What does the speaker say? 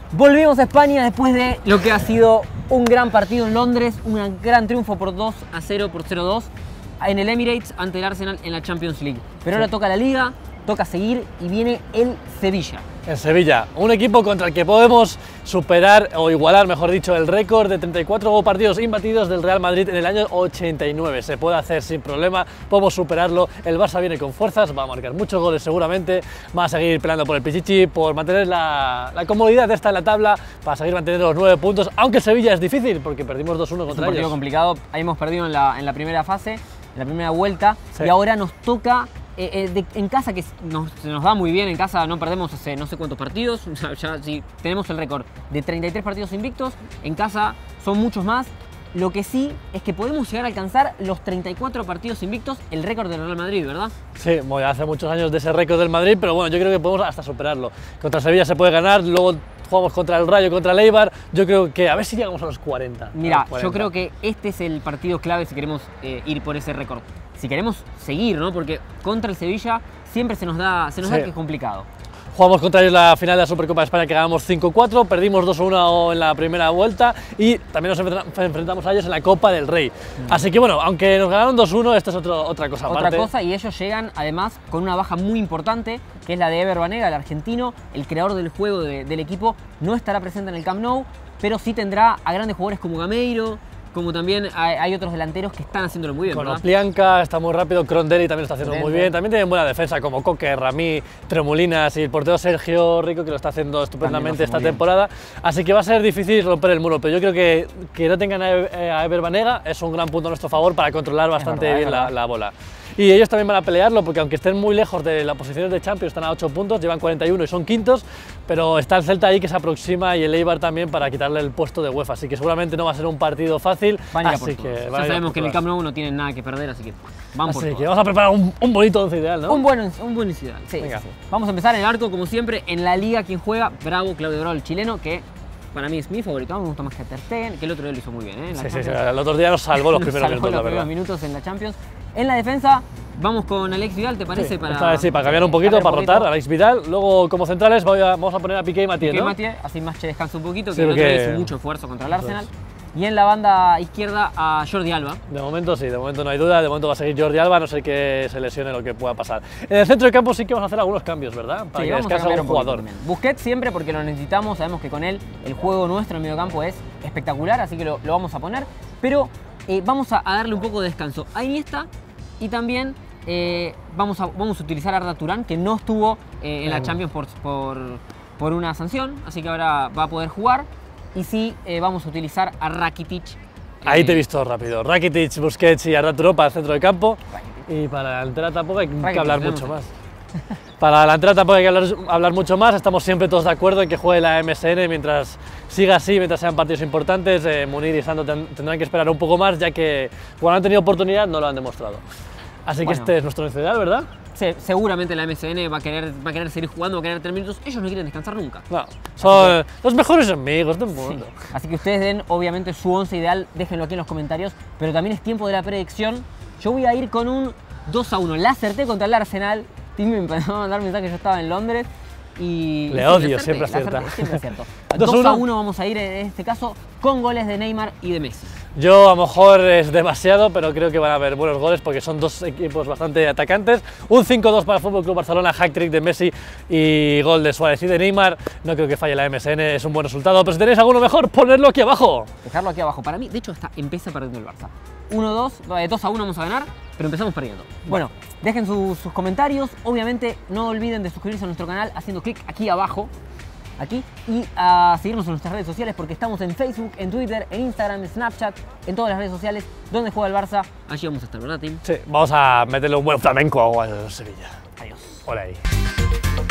Volvimos a España después de lo que ha sido un gran partido en Londres, un gran triunfo por 2-0, por 0-2 en el Emirates ante el Arsenal en la Champions League. Pero ahora toca la Liga, toca seguir y viene el Sevilla. En Sevilla, un equipo contra el que podemos superar o igualar, mejor dicho, el récord de 34 partidos imbatidos del Real Madrid en el año 89. Se puede hacer sin problema, podemos superarlo. El Barça viene con fuerzas, va a marcar muchos goles seguramente, va a seguir peleando por el Pichichi, por mantener la comodidad esta en la tabla, para seguir manteniendo los 9 puntos, aunque Sevilla es difícil porque perdimos 2-1 contra ellos. Es un partido complicado, ahí hemos perdido en la primera fase, en la primera vuelta, sí. Y ahora nos toca en casa, que se nos va muy bien, en casa no perdemos hace no sé cuántos partidos, ya sí, tenemos el récord de 33 partidos invictos, en casa son muchos más. Lo que sí es que podemos llegar a alcanzar los 34 partidos invictos, el récord del Real Madrid, ¿verdad? Sí, bueno, hace muchos años de ese récord del Madrid, pero bueno, yo creo que podemos hasta superarlo. Contra Sevilla se puede ganar, luego jugamos contra el Rayo, contra el Eibar, yo creo que a ver si llegamos a los 40. Mira, yo creo que este es el partido clave si queremos ir por ese récord. Si queremos seguir, ¿no? Porque contra el Sevilla siempre se nos da que es complicado. Jugamos contra ellos la final de la Supercopa de España, que ganamos 5-4, perdimos 2-1 en la primera vuelta y también nos enfrentamos a ellos en la Copa del Rey. Así que bueno, aunque nos ganaron 2-1, esto es otra cosa aparte. Otra cosa, y ellos llegan además con una baja muy importante, que es la de Ever Banega, el argentino, el creador del juego del equipo. No estará presente en el Camp Nou, pero sí tendrá a grandes jugadores como Gameiro, como también hay otros delanteros que están haciéndolo muy bien. Konoplyanka está muy rápido, Crondelli también lo está haciendo muy bien. También tienen buena defensa como Coque, Ramí, Tremulinas y el portero Sergio Rico, que lo está haciendo estupendamente esta temporada. Así que va a ser difícil romper el muro, pero yo creo que no tengan a Ever Banega es un gran punto a nuestro favor para controlar bastante bien la bola. Y ellos también van a pelearlo porque aunque estén muy lejos de las posiciones de Champions, están a 8 puntos, llevan 41 y son quintos, pero está el Celta ahí que se aproxima y el Eibar también para quitarle el puesto de UEFA, así que seguramente no va a ser un partido fácil. Así que ya sabemos que en el Camp Nou no tienen nada que perder, así que vamos por todo. Así que vamos a preparar un bonito once ideal, ¿no? Un buen ideal, sí. Venga. Sí. Vamos a empezar en el arco, como siempre, en la Liga. Quien juega, Bravo, Claudio Bravo, el chileno, que para mí es mi favorito, me gusta más que Ter Stegen, que el otro día lo hizo muy bien, ¿eh? Sí, el otro día nos salvó los primeros minutos, la verdad. Minutos en la Champions. En la defensa, vamos con Alex Vidal, ¿te parece? Sí, para cambiar un poquito, para rotar, Alex Vidal. Luego, como centrales, vamos a poner a Piqué y Mathieu, ¿no? Piqué y Mathieu, así Mache descansa un poquito, que el otro día hizo mucho esfuerzo contra el Arsenal. Y en la banda izquierda a Jordi Alba. De momento sí, de momento no hay duda, de momento va a seguir Jordi Alba, a no ser que se lesione lo que pueda pasar. En el centro de campo sí que vamos a hacer algunos cambios, ¿verdad? Para que descanse algún jugador. Busquets siempre, porque lo necesitamos, sabemos que con él el juego nuestro en medio campo es espectacular, así que lo vamos a poner. Pero vamos a darle un poco de descanso a Iniesta y también vamos a utilizar a Arda Turán, que no estuvo en la Champions por una sanción, así que ahora va a poder jugar. Y sí, vamos a utilizar a Rakitic. Ahí te he visto rápido. Rakitic, Busquets y Arda Turán para el centro de campo. Y para la delantera tampoco hay que hablar mucho más. Para la delantera tampoco hay que hablar mucho más. Estamos siempre todos de acuerdo en que juegue la MSN mientras siga así, mientras sean partidos importantes. Munir y Sandro tendrán que esperar un poco más, ya que cuando han tenido oportunidad no lo han demostrado. Así que este es nuestro ideal, ¿verdad? Sí, seguramente la MSN va a querer seguir jugando, va a querer tener minutos. Ellos no quieren descansar nunca. No, son los mejores amigos del mundo. Sí. Así que ustedes den, obviamente, su 11 ideal, déjenlo aquí en los comentarios. Pero también es tiempo de la predicción. Yo voy a ir con un 2-1. La acerté contra el Arsenal. Tim me empezó a mandar mensaje, yo estaba en Londres. Y le odio, siempre acierta. Siempre acierto. 2-1 vamos a ir en este caso con goles de Neymar y de Messi. Yo a lo mejor es demasiado, pero creo que van a haber buenos goles porque son dos equipos bastante atacantes. Un 5-2 para el FC Barcelona, hat-trick de Messi y gol de Suárez y de Neymar. No creo que falle la MSN, es un buen resultado, pero si tenéis alguno mejor, ponedlo aquí abajo. Dejarlo aquí abajo. Para mí, de hecho, empieza perdiendo el Barça. 2-1 vamos a ganar, pero empezamos perdiendo. Bueno, dejen sus comentarios. Obviamente, no olviden de suscribirse a nuestro canal haciendo clic aquí abajo. Aquí, y a seguirnos en nuestras redes sociales porque estamos en Facebook, en Twitter, en Instagram, en Snapchat, en todas las redes sociales donde juega el Barça. Allí vamos a estar, ¿verdad, Tim? Sí, vamos a meterle un buen flamenco al Sevilla. Adiós. Hola ahí.